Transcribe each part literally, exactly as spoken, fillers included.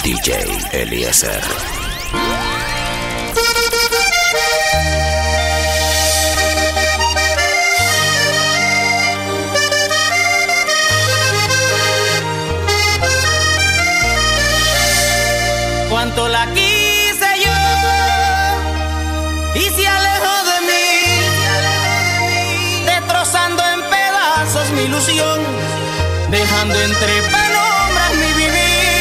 D J Eliezer. Cuánto la quise yo y se alejó de mí, destrozando en pedazos mi ilusión, dejando entre penumbras mi vivir.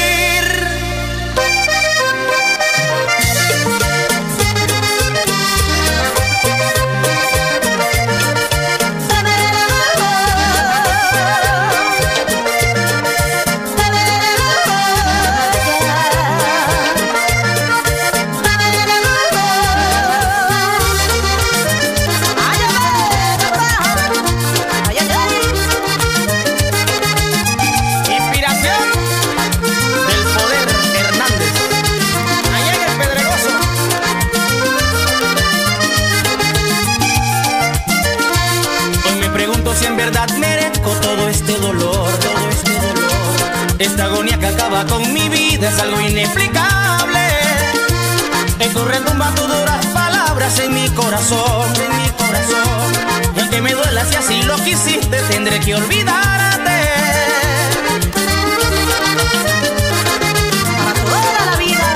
Si en verdad merezco todo este dolor, todo este dolor. Esta agonía que acaba con mi vida es algo inexplicable. Esto retumba tus duras palabras en mi corazón, en mi corazón. El que me duela si así lo quisiste, tendré que olvidarte. Para toda la vida.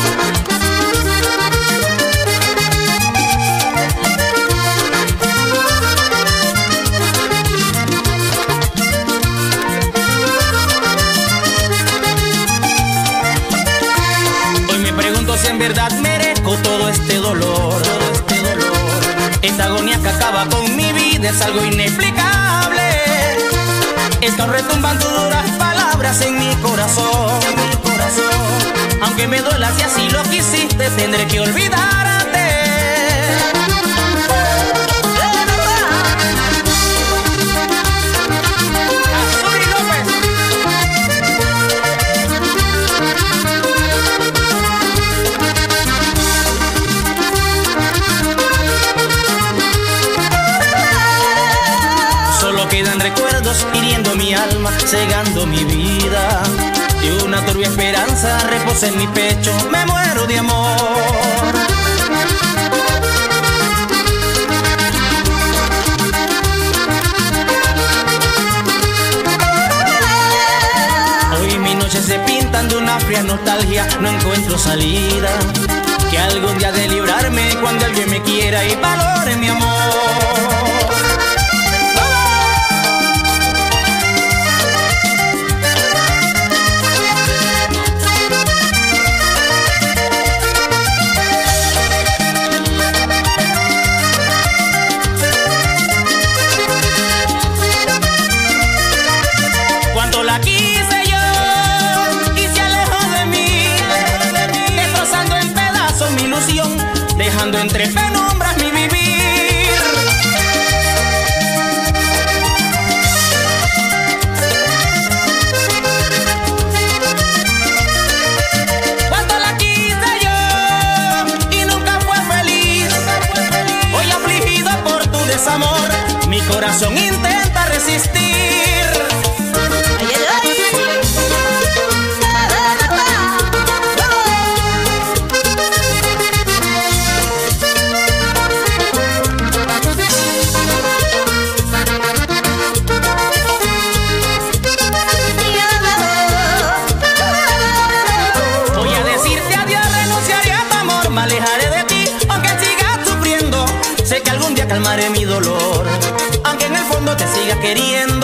Si en verdad merezco todo este dolor, todo este dolor. Esta agonía que acaba con mi vida es algo inexplicable. Están retumbando duras palabras en mi corazón, en mi corazón. Aunque me duela si así lo quisiste, tendré que olvidarte. Quedan recuerdos hiriendo mi alma, cegando mi vida. Y una turbia esperanza reposa en mi pecho, me muero de amor. Hoy mis noches se pintan de una fría nostalgia, no encuentro salida. Que algún día de librarme cuando alguien me quiera y valore mi amor. La quise yo y se alejó de mí, destrozando en pedazos mi ilusión, dejando entre penumbras mi vivir. Cuánto la quise yo y nunca fue feliz. Hoy afligido por tu desamor, mi corazón intenta resistir. Me alejaré de ti, aunque sigas sufriendo. Sé que algún día calmaré mi dolor, aunque en el fondo te siga queriendo.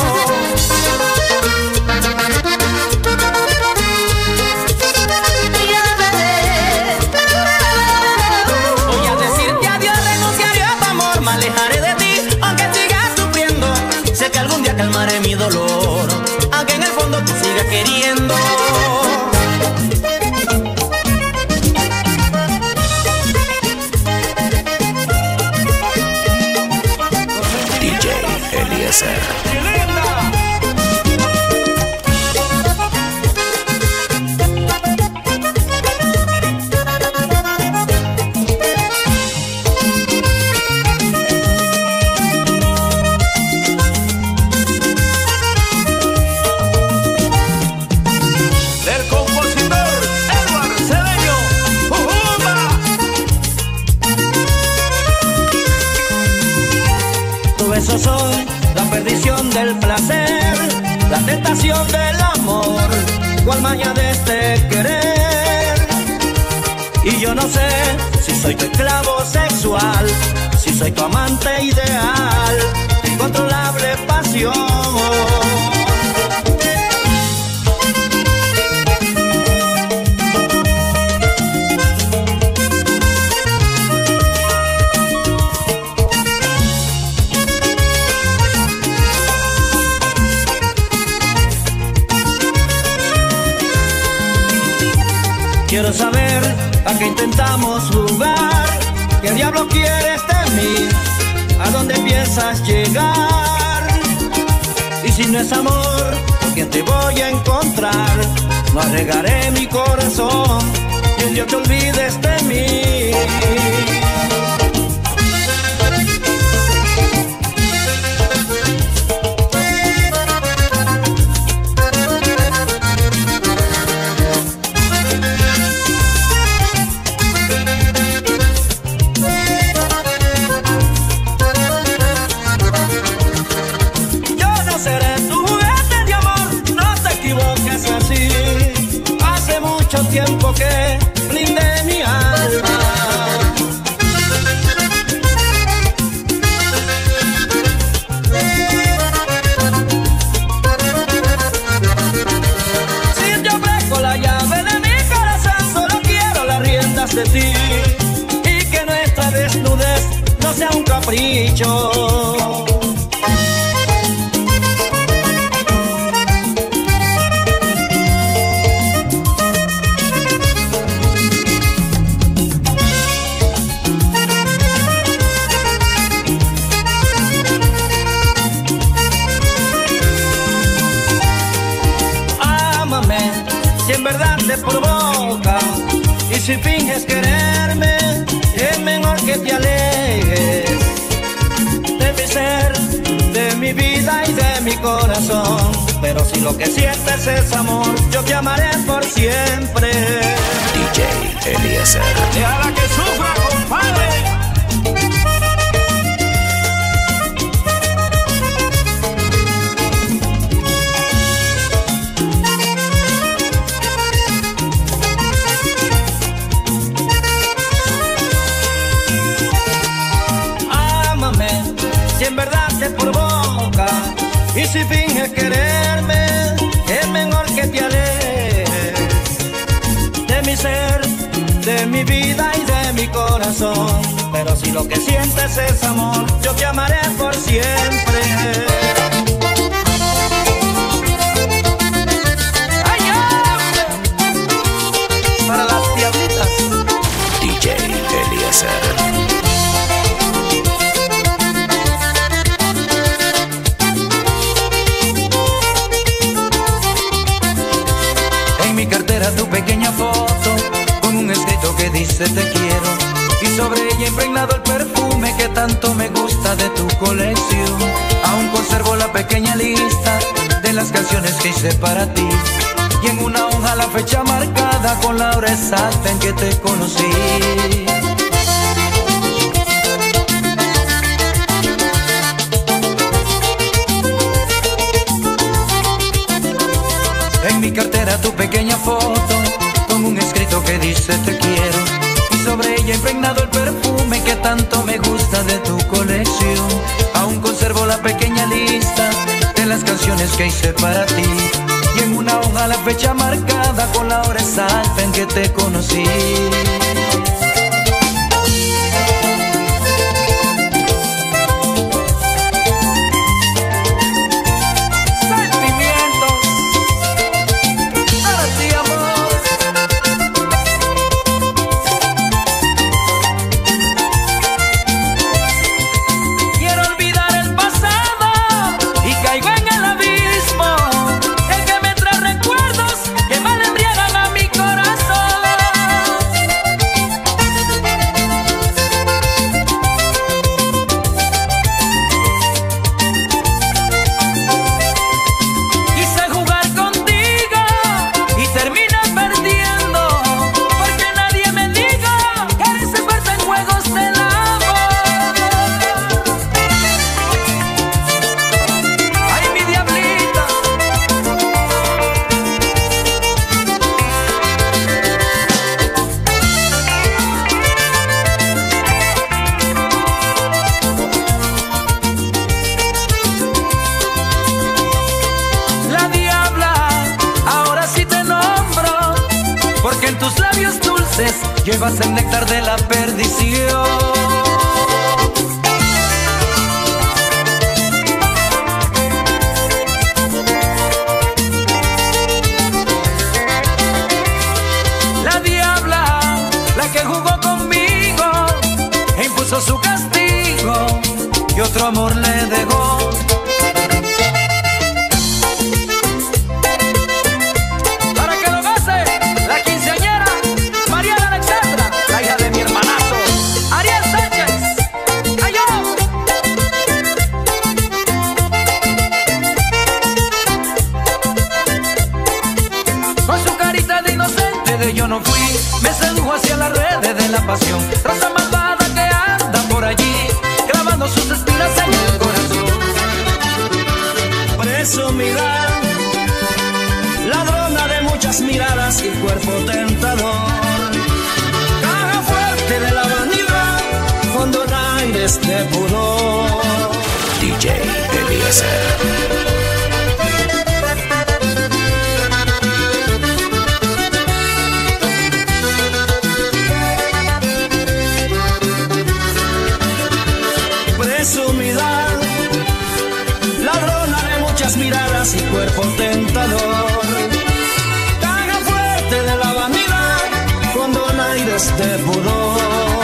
Voy a decirte adiós, renunciaré a tu amor. Me alejaré de ti, aunque sigas sufriendo. Sé que algún día calmaré mi dolor, aunque en el fondo te siga queriendo. Del compositor pasión del amor, cual maña de este querer. Y yo no sé si soy tu esclavo sexual, si soy tu amante ideal, incontrolable pasión. Quiero saber a qué intentamos jugar, qué diablo quieres de mí, a dónde piensas llegar. Y si no es amor, ¿con quién te voy a encontrar? No arriesgaré mi corazón y un día te olvides de mí. Tiempo que blindé mi alma. Si yo ofrezco la llave de mi corazón, solo quiero las riendas de ti, y que nuestra desnudez no sea un capricho. Si en verdad te provoca y si finges quererme, es mejor que te alejes de mi ser, de mi vida y de mi corazón. Pero si lo que sientes es amor, yo te amaré por siempre. D J Eliezer. Déjala que sufra, compadre. Si en verdad te provoca y si finges quererme, es mejor que te alejes de mi ser, de mi vida y de mi corazón. Pero si lo que sientes es amor, yo te amaré por siempre. Para las diablitas, D J Eliezer. Tu pequeña foto con un escrito que dice te quiero, y sobre ella impregnado el perfume que tanto me gusta de tu colección. Aún conservo la pequeña lista de las canciones que hice para ti, y en una hoja la fecha marcada con la hora exacta en que te conocí. En mi cartera tu pequeña foto con un escrito que dice te quiero, y sobre ella impregnado el perfume que tanto me gusta de tu colección. Aún conservo la pequeña lista de las canciones que hice para ti, y en una hoja la fecha marcada con la hora exacta en que te conocí. conoces, llevas el néctar de la perdición. La diabla, la que jugó conmigo e impuso su castigo y otro amor le dejó. Yo no fui, me sedujo hacia las redes de la pasión. Raza malvada que anda por allí, clavando sus espinas en el corazón. Presumida, ladrona de muchas miradas y cuerpo tentador, caja fuerte de la vanidad, con donaires de pudor. D J Eliezer. Presumida, ladrona de muchas miradas y cuerpo tentador, caja fuerte de la vanidad, con donaires de pudor.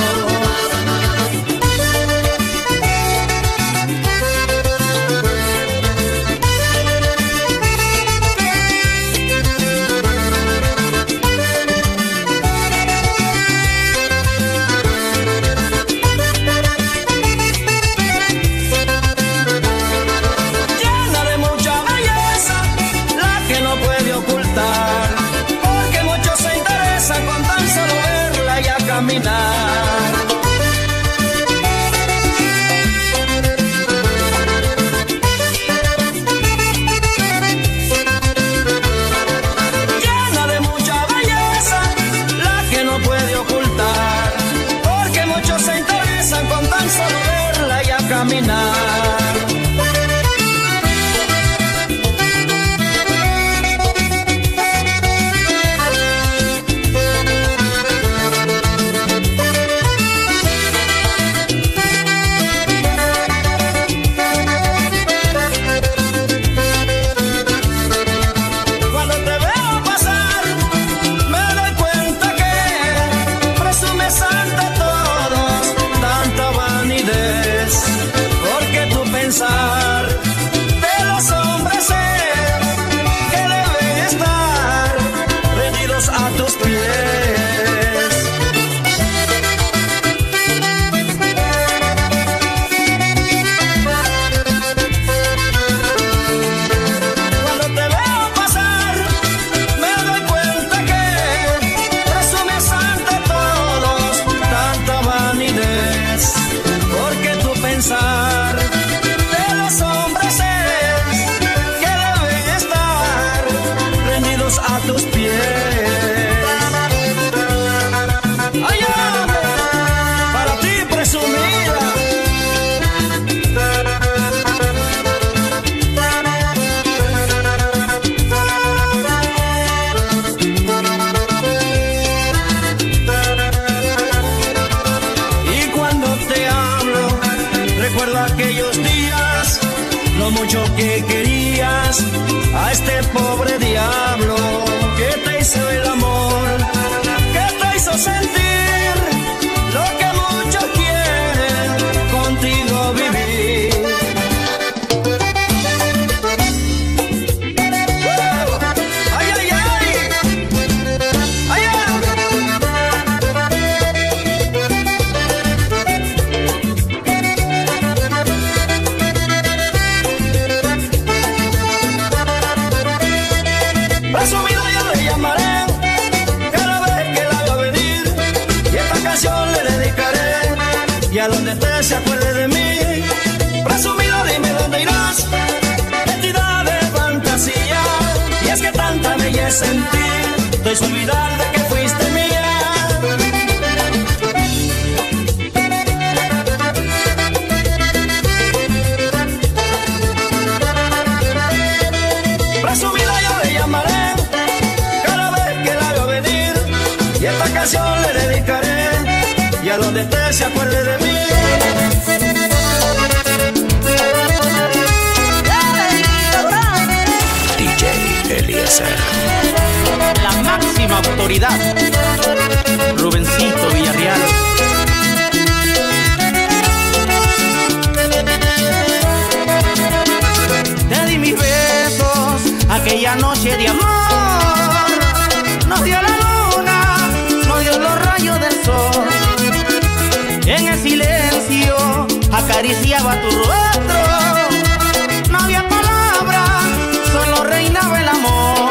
Llena de mucha belleza, la que no puede ocultar, porque muchos se interesan con tan solo verla y a caminar. De los hombres es que deben estar rendidos a tus pies. Cuando te veo pasar me doy cuenta que presumes ante todos tanta vanidez, porque tu pensar a tus pies. ¡Ay, hombre! Para ti, presumida. Y cuando te hablo, recuerdo aquellos días, lo mucho que querías a este pobre diablo que te hizo el amor, que te hizo sentir lo que muchos quieren contigo vivir. ¡Oh! ¡Ay, ay, ay! ¡Ay, ay! Presumida yo le llamaré cada vez que la vea venir, y esta canción le dedicaré, y a donde esté se acuerde de mí. Presumida, dime dónde irás, entidad de fantasía, y es que tanta belleza en ti, estoy sin olvidar de que fuiste mía. Presumida yo le llamaré cada vez que la veo venir, y esta canción le dedicaré y a donde esté se acuerde de mí. D J Eliezer. La máxima autoridad, Rubencito Villarreal. Te di mis besos aquella noche de amor, nos dio la luna, nos dio los rayos del sol. En el silencio acariciaba tu rostro, no había palabras, solo reinaba el amor.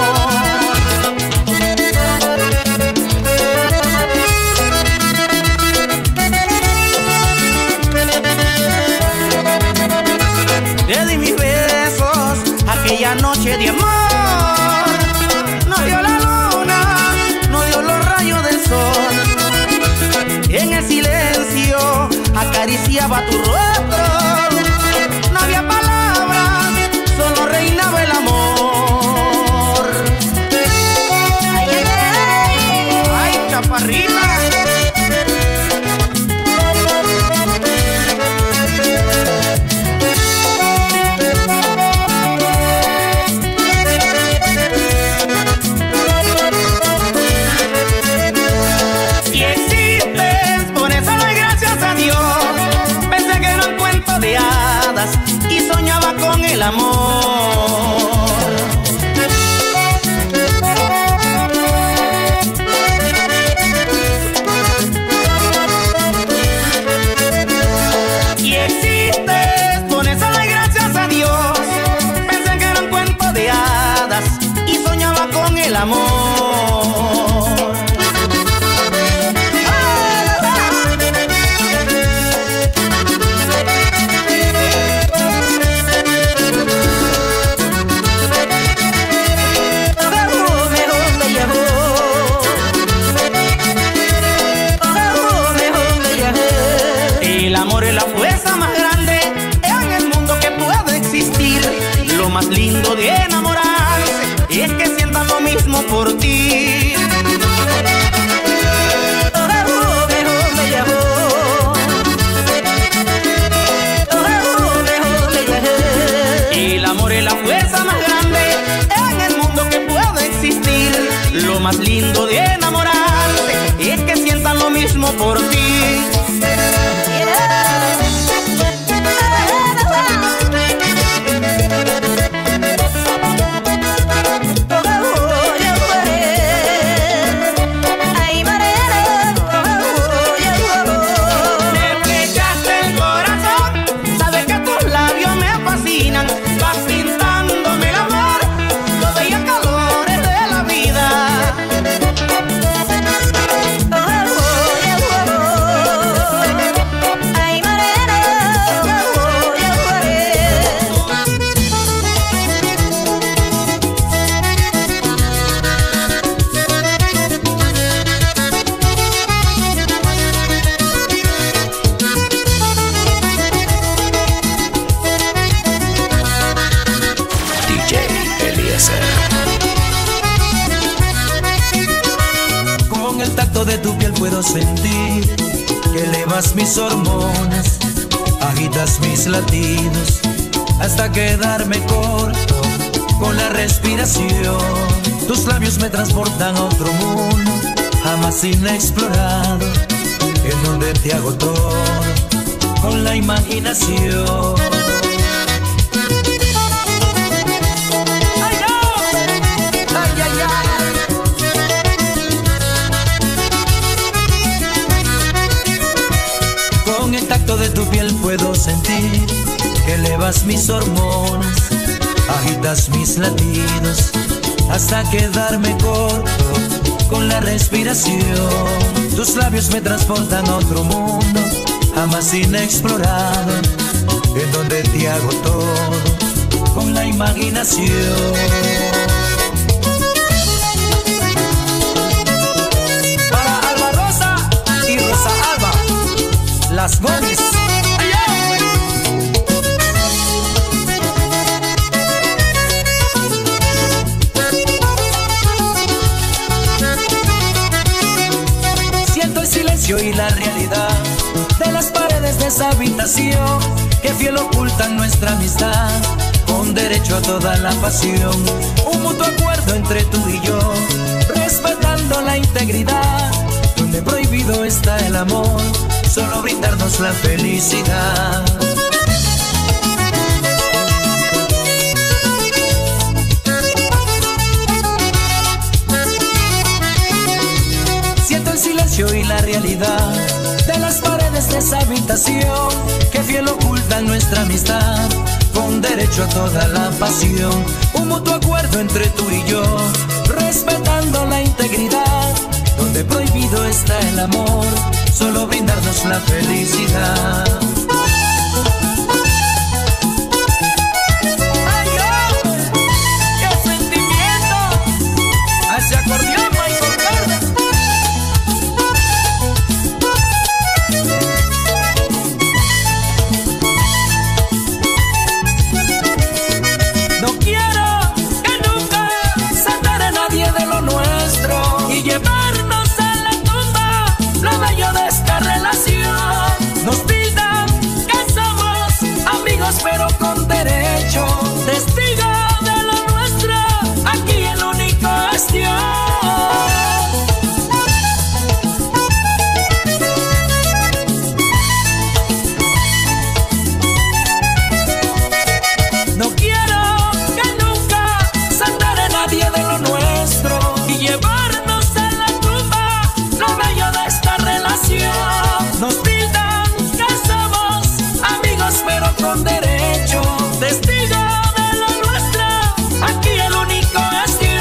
Te di mis besos aquella noche de amor, nos dio la luna, nos dio los rayos del sol. En el silencio acariciaba tu rostro, no había palabras, solo reinaba el amor. Ay, ay, ay, ay, chaparrita. Y soñaba con el amor. Y existes, por eso doy gracias a Dios. Pensé que era un cuento de hadas y soñaba con el amor. El amor es la fuerza más grande en el mundo que puede existir. Lo más lindo de enamorarse es que sientan lo mismo por ti. El amor es la fuerza más grande en el mundo que puede existir. Lo más lindo de enamorarse es que sientan lo mismo por ti. Con el tacto de tu piel puedo sentir que elevas mis hormonas, agitas mis latidos hasta quedarme corto con la respiración. Tus labios me transportan a otro mundo jamás inexplorado, en donde te hago todo con la imaginación. Con el tacto de tu piel puedo sentir que elevas mis hormonas, agitas mis latidos hasta quedarme corto con la respiración. Tus labios me transportan a otro mundo jamás inexplorado, en donde te hago todo con la imaginación. Para Alba Rosa y Rosa Alba, las Gomis. y la realidad de las paredes de esa habitación que fiel ocultan nuestra amistad, con derecho a toda la pasión, un mutuo acuerdo entre tú y yo, respetando la integridad, donde prohibido está el amor, solo brindarnos la felicidad. Siento el silencio y la realidad de las paredes de esa habitación que fiel ocultan nuestra amistad, con derecho a toda la pasión, un mutuo acuerdo entre tú y yo, respetando la integridad, donde prohibido está el amor, solo brindarnos la felicidad. ¡Ay, hombre! ¡Qué sentimiento! ¡A ese acordeón, Michael Carter! No quiero que nunca se entere nadie de lo nuestro y llevarnos a la tumba lo bello de esta relación. Nos tildan que somos amigos pero con derecho, testigo de lo nuestro, aquí el único es Dios. No quiero que nunca se entere nadie de lo nuestro y llevarnos a la tumba lo bello de esta relación. Nos tildan que somos amigos pero con derecho, testigo de lo nuestro, aquí el único es Dios.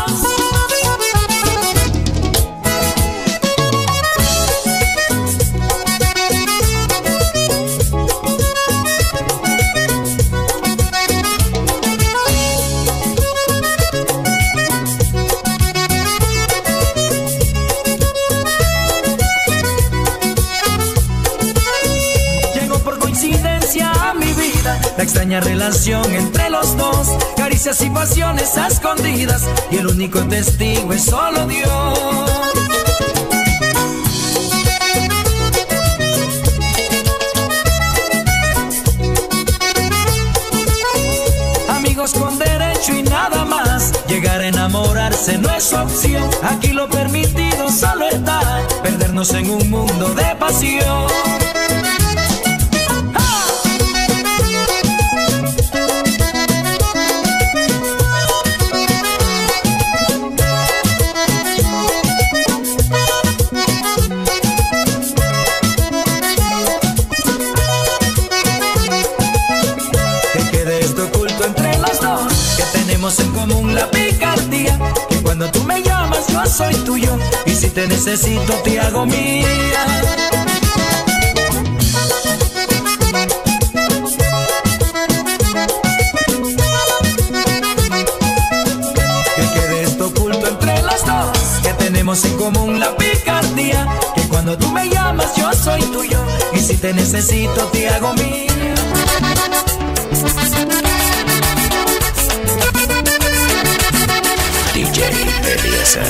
Llegó por coincidencia a mi vida la extraña relación entre los dos, caricias y pasiones a escondidas, y el único testigo es solo Dios. Amigos con derecho y nada más, llegar a enamorarse no es opción, aquí lo permitido solo está, perdernos en un mundo de pasión. Que quede esto oculto entre los dos, que tenemos en común la picardía, que cuando tú me llamas yo soy tuyo, y si te necesito te hago mía. Que quede esto oculto entre los dos, que tenemos en común la picardía, que cuando tú me llamas yo soy tuyo, y si te necesito te hago mía. D J Eliezer.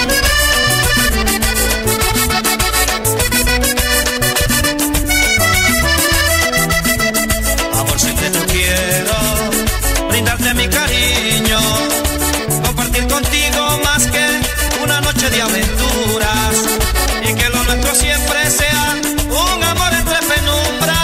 Amor secreto quiero brindarte mi cariño, compartir contigo más que una noche de aventuras, y que lo nuestro siempre sea un amor entre penumbras.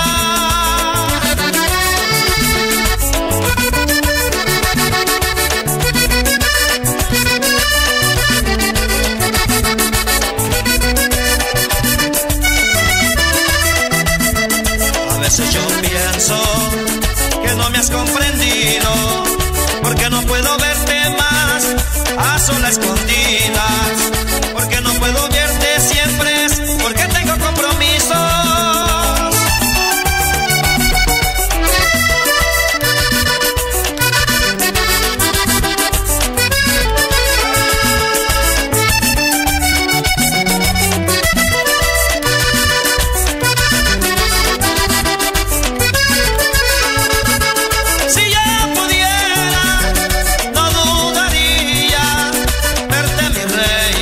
A veces yo pienso que no me has comprendido, porque no puedo verte más a solas escondidas, porque no puedo verte siempre, porque tengo compromisos. Si yo pudiera, no dudaría verte mi rey,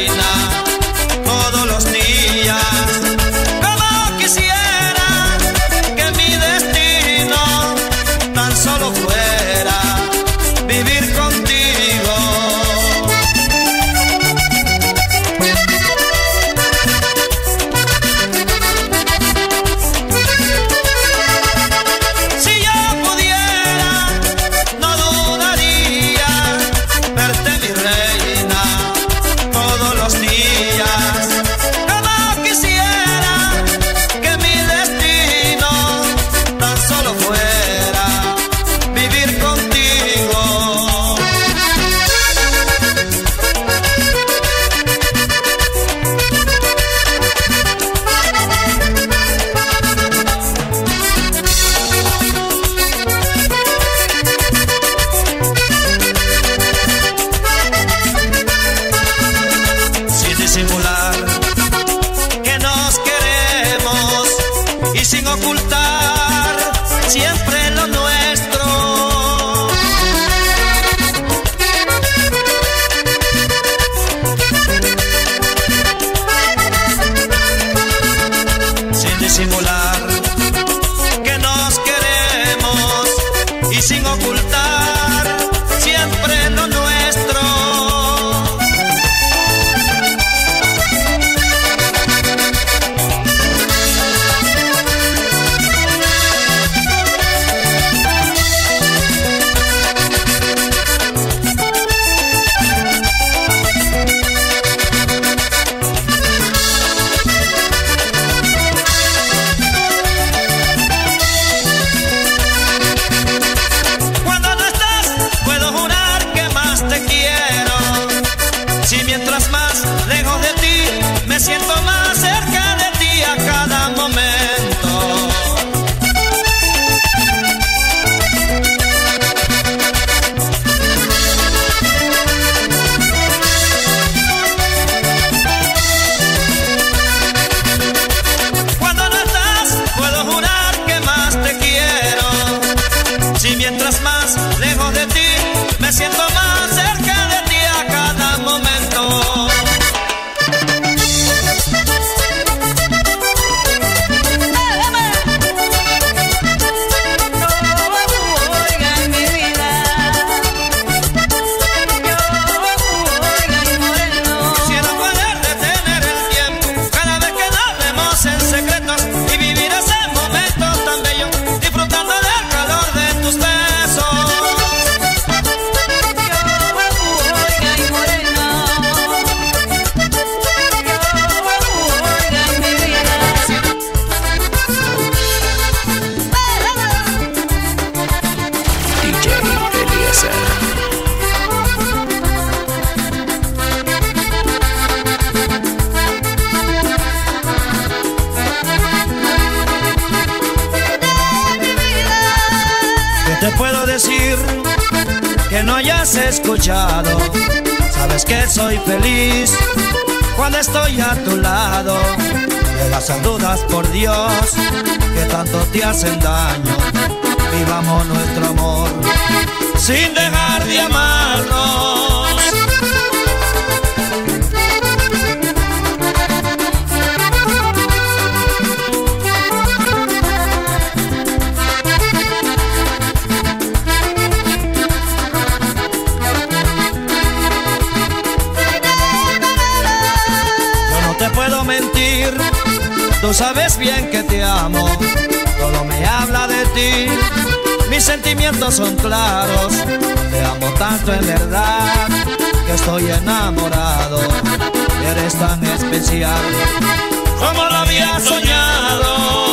hayas escuchado. Sabes que soy feliz cuando estoy a tu lado. Dejas dudas, por Dios, que tanto te hacen daño. Vivamos nuestro amor sin dejar de amarnos. Yo no te puedo mentir, tú sabes bien que te amo. Todo me habla de ti, mis sentimientos son claros. Te amo tanto en verdad que estoy enamorado. Eres tan especial como lo había soñado.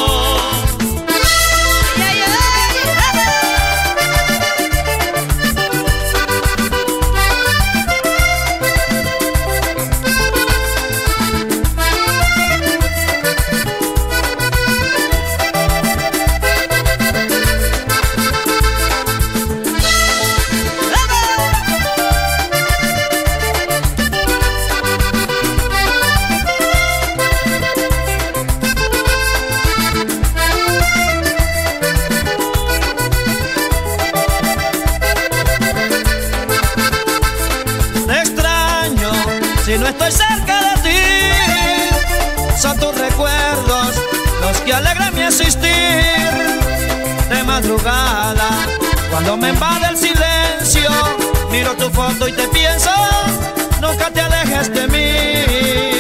Si no estoy cerca de ti, son tus recuerdos los que alegran mi existir. De madrugada, cuando me invade el silencio, miro tu foto y te pienso, nunca te alejes de mí.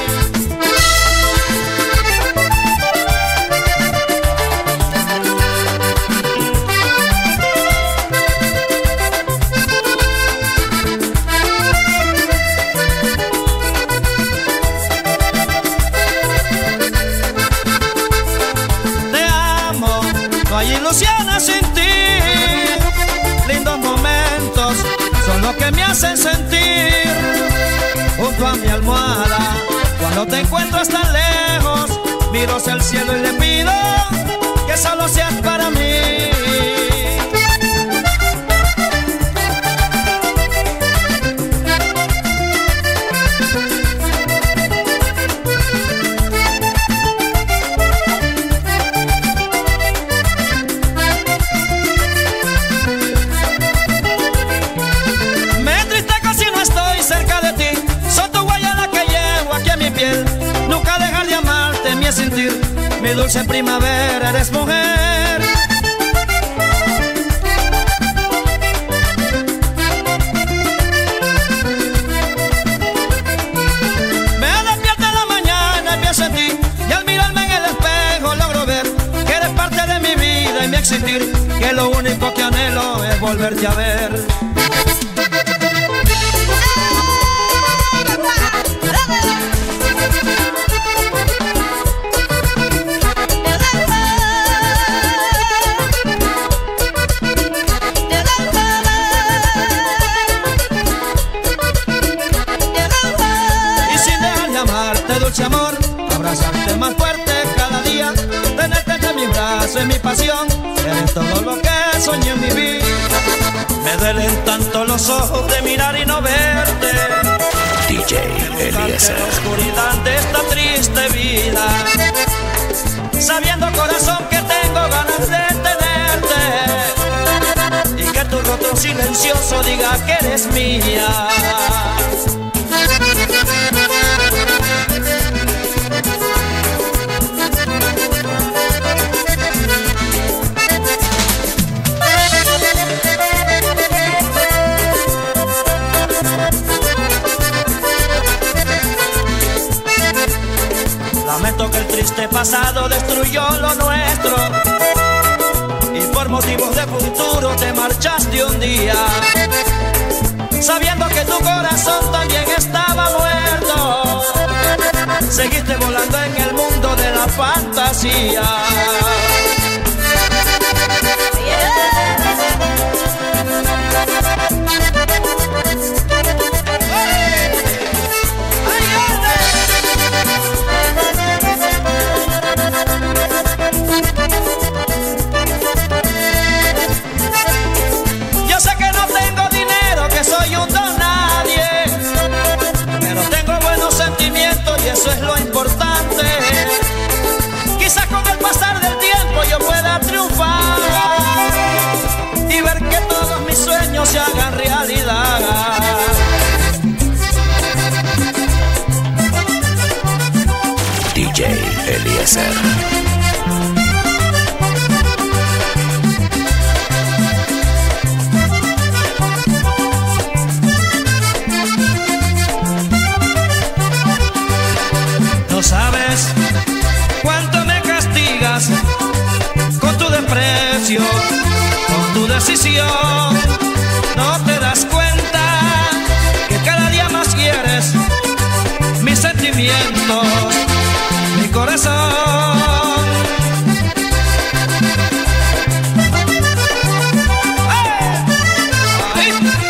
Ilusiones sin ti, lindos momentos son los que me hacen sentir junto a mi almohada. Cuando te encuentras tan lejos, miro hacia el cielo y le pido que solo seas para mí. Nunca dejar de amarte mi sentir, mi dulce primavera, eres mujer. Me despierto en la mañana y pienso en ti, y al mirarme en el espejo logro ver que eres parte de mi vida y mi existir, que lo único que anhelo es volverte a ver. Dulce amor, abrazarte más fuerte cada día, tenerte entre mis brazos es mi pasión, eres todo lo que soñé en mi vida. Me duelen tanto los ojos de mirar y no verte, D J Eliezer. En la oscuridad de esta triste vida, sabiendo corazón que tengo ganas de tenerte, y que tu rostro silencioso diga que eres mía. Lamento que el triste pasado destruyó lo nuestro, y por motivos de futuro te marchaste un día, sabiendo que tu corazón también estaba muerto. Seguiste volando en el mundo de la fantasía. Yo sé que no tengo dinero Eliezer. No sabes cuánto me castigas con tu desprecio, con tu decisión. No te das cuenta que cada día más quieres mis sentimientos, mi corazón. ¡Ay!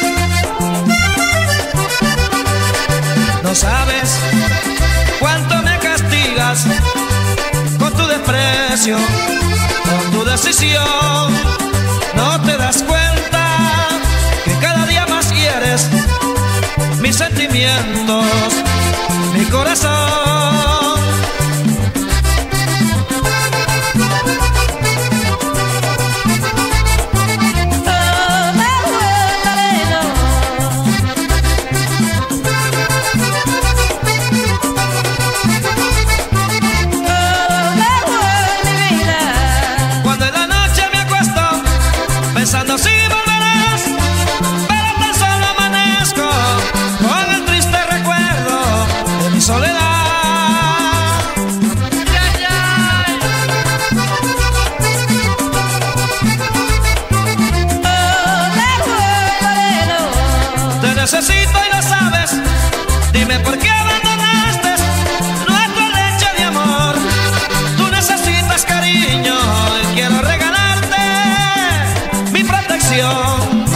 No sabes cuánto me castigas con tu desprecio, con tu decisión. No te das cuenta que cada día más hieres mis sentimientos, mi corazón. Cuando en la noche me acuesto pensando si volverás, pero tan solo amanezco con el triste recuerdo de mi soledad. Te necesito y lo sabes, dime por qué abandonaste nuestra leche de amor. Tú necesitas cariño y quiero regalarte mi protección.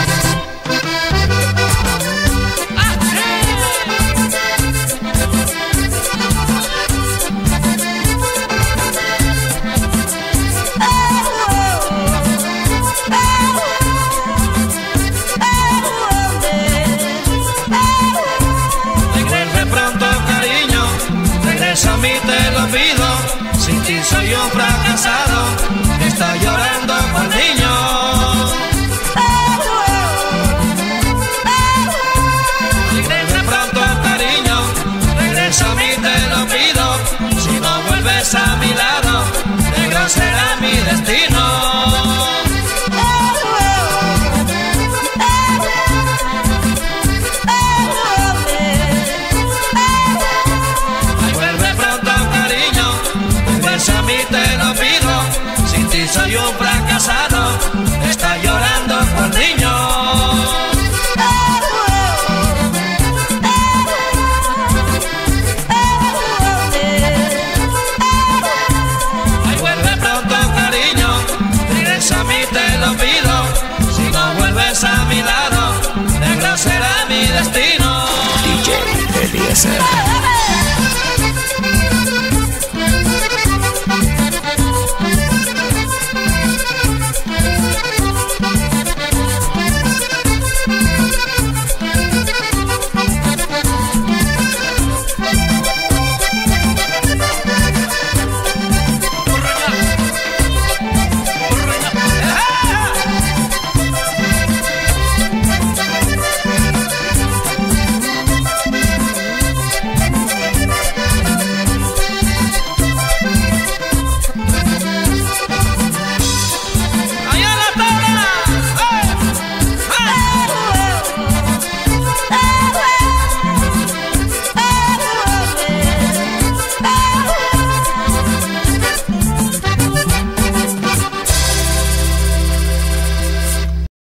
Vuelve pronto, cariño, regresa a mí, te lo pido. Sin ti soy un fracasado, está llorando por niño. Vuelve pronto, cariño, regresa a mí, te lo pido. Si no vuelves a mi lado, negro será mi destino. Vuelve pronto, cariño, regresa a mí, te lo pido. Sin ti soy un fracasado, está llorando por niño. Ay, vuelve pronto, cariño, regresa a mí, te lo pido. Si no vuelves a mi lado, negro será mi destino. D J Eliezer.